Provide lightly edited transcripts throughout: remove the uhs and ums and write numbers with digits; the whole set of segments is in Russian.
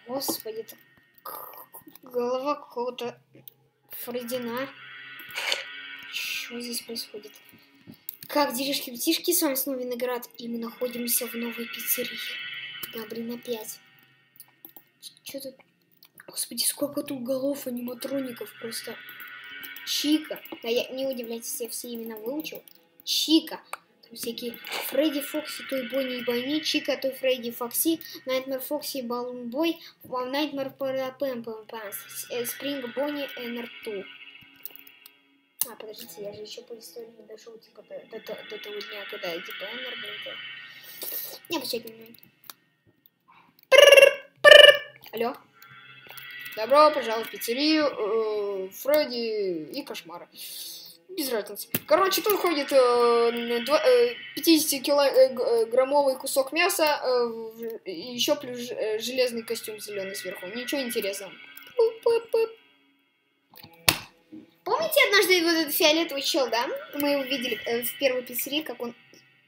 Господи, это голова какого-то Фреддина. Что здесь происходит? Как делишки-птишки, с вами снова Виноград, и мы находимся в новой пиццерии. Да, блин, опять. Что тут? Господи, сколько тут голов аниматроников просто. Чика. Да, я не удивляйтесь, я все имена выучил. Чика. Там всякие Фредди, Фокси, Той Бонни и Бонни, Чика, Той Фредди, Фокси, Найтмер Фокси, Балун Бой, Найтмер Пэм Спринг Бонни, Энер 2. А, подождите, я же еще по истории не дошел, типа, до того дня, когда я, типа, Энер был. Не обращайте внимания. Алло. Добро пожаловать в пиццерию Фредди и Кошмара. Без разницы. Короче, тут ходит 50-килограммовый кусок мяса и еще плюс железный костюм зеленый сверху. Ничего интересного. Помните однажды вот этот фиолетовый чел, да? Мы его видели в первой пиццерии, как он...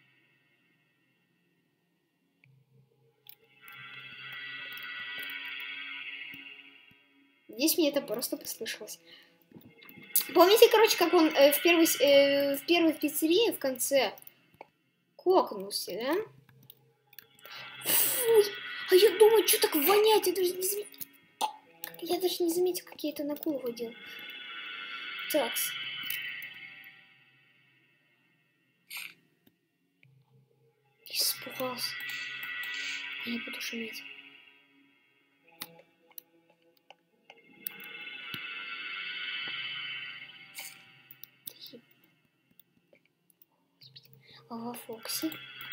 Здесь мне это просто послышалось. Помните, короче, как он в первой пиццерии в конце кокнулся, да? Фу, а я думаю, что так вонять? Я даже не заметил, как я это на голову делал. Такс. Испугался. Я не буду шуметь. Ага, Фокси.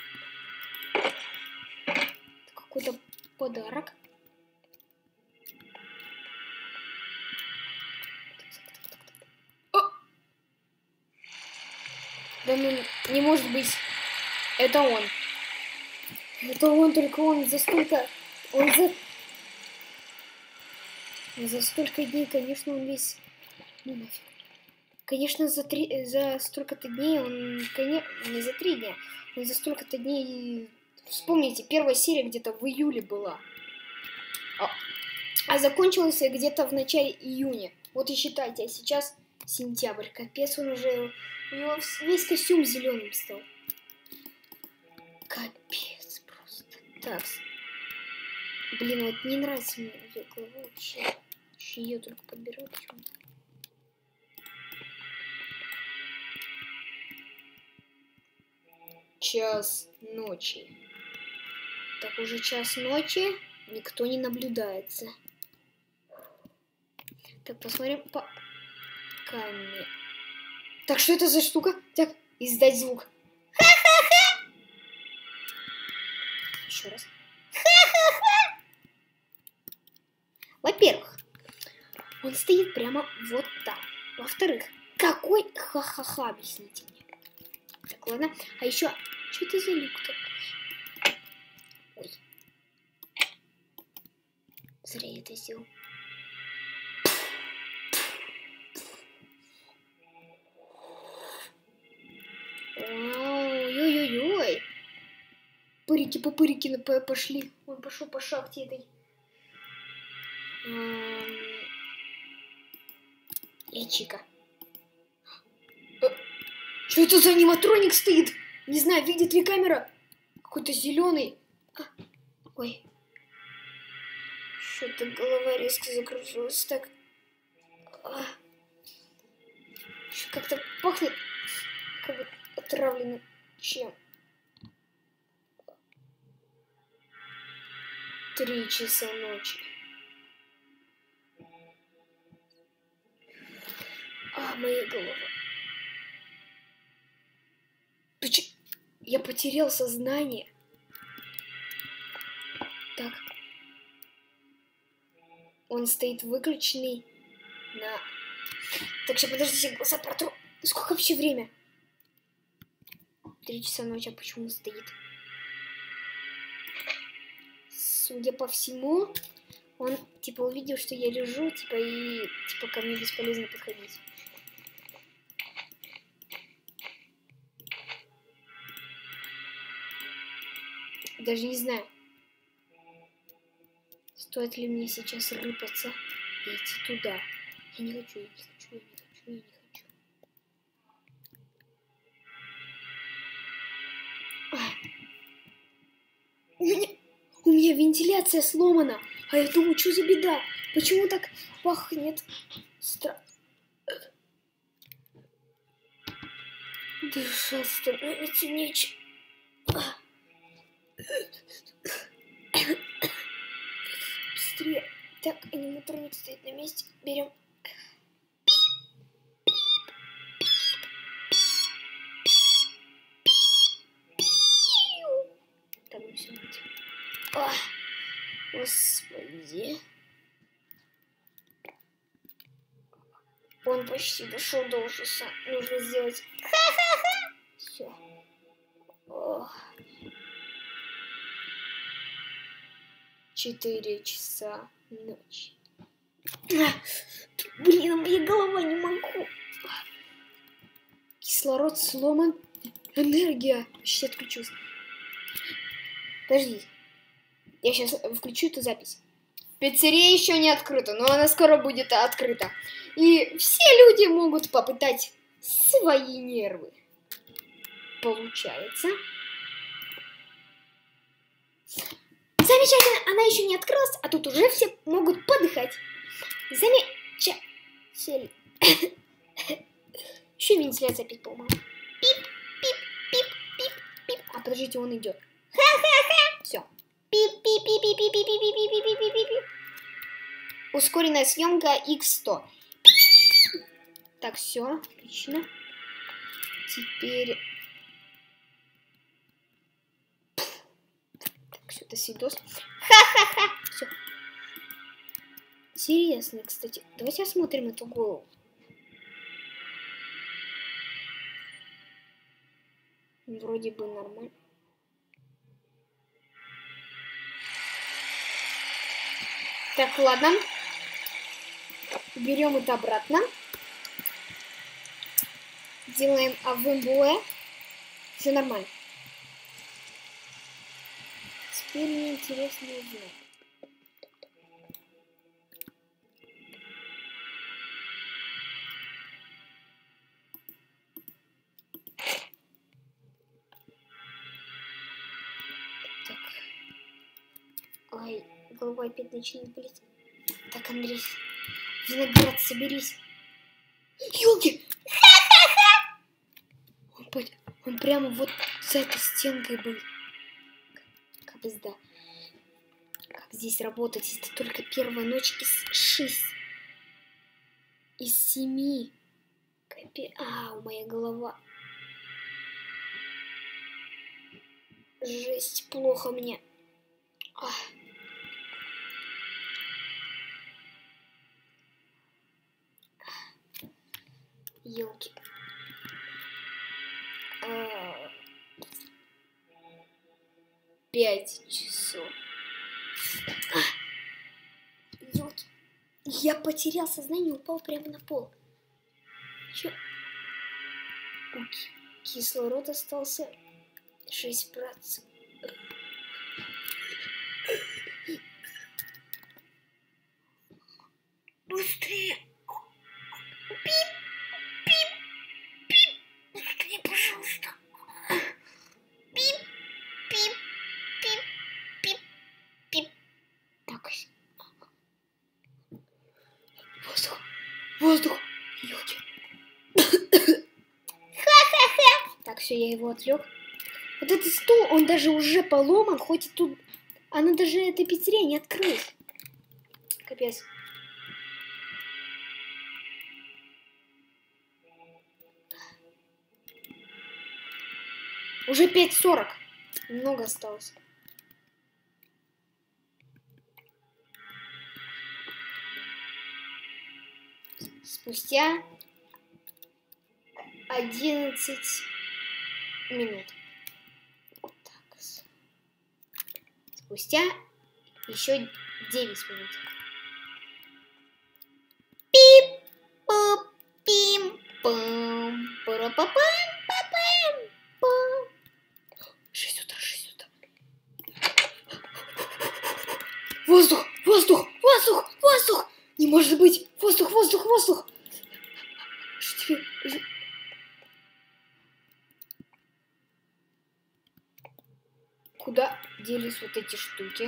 Это какой-то подарок. О! Да ну, не может быть. Это он. Это он, только он за столько... За столько дней, конечно, он весь... Ну нафиг. Конечно, за столько-то дней он... Не за 3 дня. Он за столько-то дней... Вспомните, первая серия где-то в июле была. А закончилась где-то в начале июня. Вот и считайте, а сейчас сентябрь. Капец, он уже... У него весь костюм зеленым стал. Капец просто. Так. Блин, вот не нравится мне ее голова вообще. Еще ее только подберу почему-то. Час ночи. Так, уже час ночи. Никто не наблюдается. Так, посмотрим по камере. Так, что это за штука? Так, издать звук. Ха-ха-ха! Еще раз. Ха-ха-ха! Во-первых, он стоит прямо вот там. Во-вторых, какой ха-ха-ха, объясните мне. Так, ладно. А еще, что это за люк такой? Ой. Зря я это сделал. Ой-ой-ой. Пырики-попырики пошли. Он пошел по шахте этой. Чика. Что это за аниматроник стоит? Не знаю, видит ли камера? Какой-то зеленый. Ой. Что-то голова резко закружилась. Так. Как-то пахнет как бы отравленным чем. 3 часа ночи. Моя голова. Я потерял сознание. Так. Он стоит выключенный на... Так, сейчас подождите, глаза протру. Сколько вообще время? 3 часа ночи, а почему он стоит? Судя по всему, он, типа, увидел, что я лежу, типа, и, типа, ко мне бесполезно подходить. Даже не знаю. Стоит ли мне сейчас рыпаться и идти туда? Я не хочу, я не хочу, я не хочу, я не хочу. У меня вентиляция сломана. А я думаю, что за беда? Почему так пахнет? Дышать становится нечем. Быстрее. Так, аниматроник стоит на месте. Берем. Так, ну все, господи. Он почти дошел до ужаса. Нужно сделать. Ха-ха-ха! Все. 4 часа ночи. Блин, моя голова не могу. Кислород сломан. Энергия. Почти отключилась. Подожди. Я сейчас включу эту запись. Пиццерия еще не открыта, но она скоро будет открыта. И все люди могут попытать свои нервы. Получается. Замечательно, она еще не открылась, а тут уже все могут подыхать. Замечательно. Еще вентиляция опять поломала. Пип, пип, пип, пип, пип. А подождите, он идет. Ха-ха-ха. Все. Пип, пип, пип, пип, пип, пип, пип, пип, пип, пип, пип. Ускоренная съемка X100. Так, все, отлично. Теперь... Так, все, это видос. Ха-ха-ха. Все. Интересно, кстати. Давайте осмотрим эту голову. Вроде бы нормально. Так, ладно. Берем это обратно. Делаем авымбуэ. Все нормально. Теперь мне интересно узнать. Так. Ой, голова опять начинает болеть. Так, Андрей, виноград, соберись. Ёлки! Он прямо вот за этой стенкой был. Капзда. Как здесь работать, если только первая ночь из 7. Ау, моя голова. Жесть, плохо мне. Ёлки. 5 часов. Ёлки. Я потерял сознание, упал прямо на пол. Чё? Кислород остался 6%. Быстрее! Пип! Пип! Пип! Быстрее, пожалуйста! Пип! Пип! Пип! Пип! Пип! Так. Воздух! Воздух! Ёлки! Ха-ха-ха! Так, все, я его отвлек. Вот этот стул, он даже уже поломан, хоть и тут... Она даже эта пиццерия не открылась. Капец. Уже 5:40. Много осталось. Спустя 11 минут. Так. Спустя еще 9 минут. Пип, поп, пим, пам, пара-па-пам, па-пам, пам. 6 утра, 6 утра. Воздух! Воздух! Воздух! Воздух! Не может быть! Воздух! Воздух! Воздух! Что тебе... Куда делись вот эти штуки?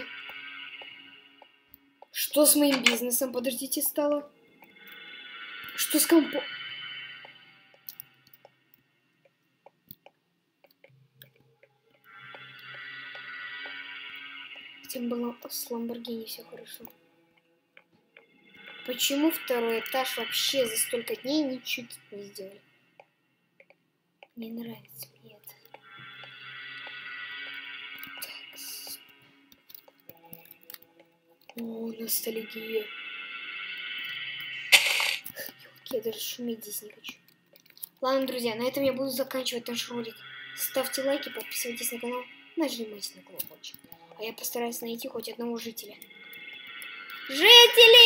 Что с моим бизнесом? Подождите, стало. Что с компо... Тем было с Ламборгини все хорошо. Почему второй этаж вообще за столько дней ничуть не сделали? Не нравится мне это. Так. О, ностальгия. Я даже шуметь здесь не хочу. Ладно, друзья, на этом я буду заканчивать наш ролик. Ставьте лайки, подписывайтесь на канал, нажимайте на колокольчик. А я постараюсь найти хоть одного жителя. Жители!